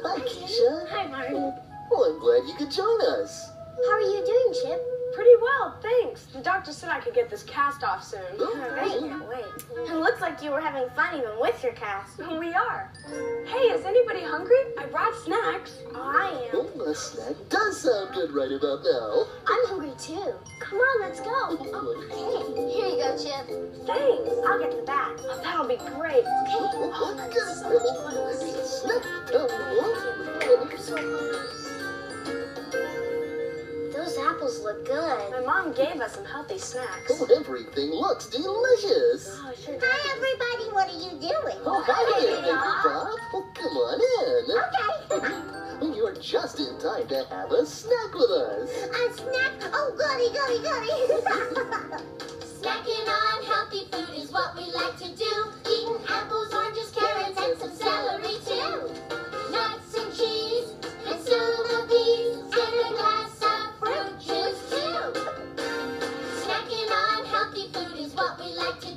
Hi, Keisha. Hi, Martin. Oh, I'm glad you could join us. How are you doing, Chip? Pretty well, thanks. The doctor said I could get this cast off soon. Great, can't wait. It looks like you were having fun even with your cast. We are. Hey, is anybody hungry? I brought snacks. Oh, I am. Oh, a snack does sound good right about now. I'm hungry too. Come on, let's go. Okay. Here you go, Chip. Thanks. I'll get the bag. Oh, that'll be great. Okay. Oh, that's good. so much fun. Snack time. I'm so hungry. Those apples look good. My mom gave us some healthy snacks. Oh, everything looks delicious. Oh, sure does. Hi, everybody. What are you doing? Oh, hi there, Hey, Baby Mom. Pop. Oh, come on in. Okay. You're just in time to have a snack with us. A snack? Oh, goody, goody, goody. Snacking on healthy food is what we like to do. Eating apples, oranges, carrots, and some celery too. Nuts and cheese, and some peas, and a glass of fruit juice too. Snacking on healthy food is what we like to do.